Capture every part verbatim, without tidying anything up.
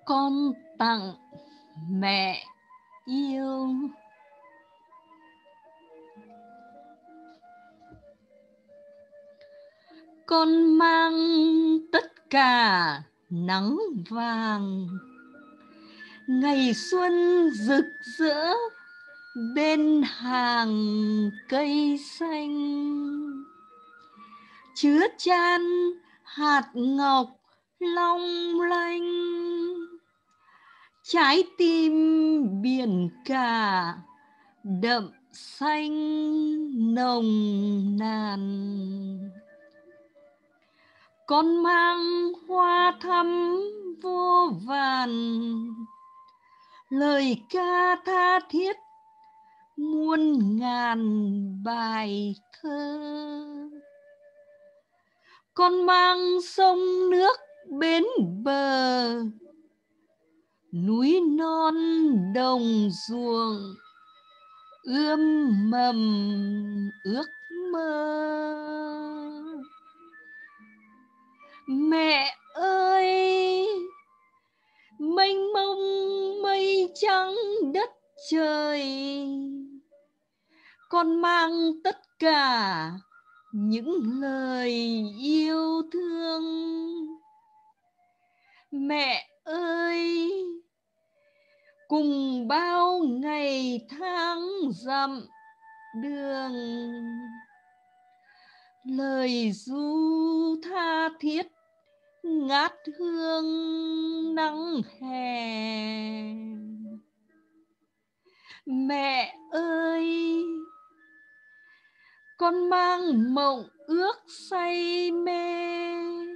Con tặng mẹ yêu. Con mang tất cả nắng vàng, ngày xuân rực rỡ bên hàng cây xanh, chứa chan hạt ngọc long lanh, trái tim biển cả đậm xanh nồng nàn. Con mang hoa thắm vô vàn, lời ca tha thiết muôn ngàn bài thơ. Con mang sông nước bến bờ, núi non đồng ruộng ươm mầm ước mơ. Mẹ ơi, mênh mông mây trắng đất trời, con mang tất cả những lời yêu thương. Mẹ ơi, cùng bao ngày tháng dặm đường, lời ru tha thiết ngát hương nắng hè. Mẹ ơi, con mang mộng ước say mê,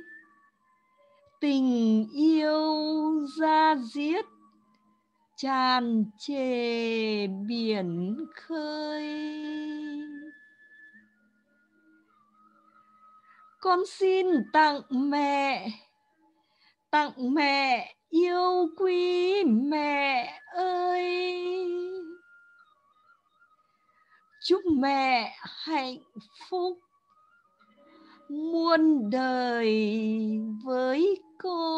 tình yêu da diết tràn trề biển khơi. Con xin tặng mẹ, tặng mẹ yêu quý mẹ ơi. Chúc mẹ hạnh phúc muôn đời với con.